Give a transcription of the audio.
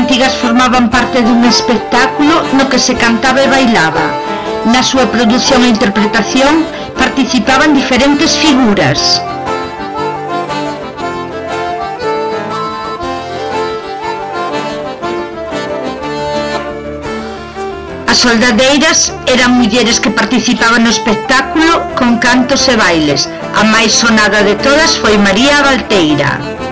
cantigas formaban parte dun espectáculo no que se cantaba e bailaba. Na súa produción e interpretación participaban diferentes figuras. As soldadeiras eran mulleres que participaban no espectáculo con cantos e bailes. A máis sonada de todas foi María a Valteira.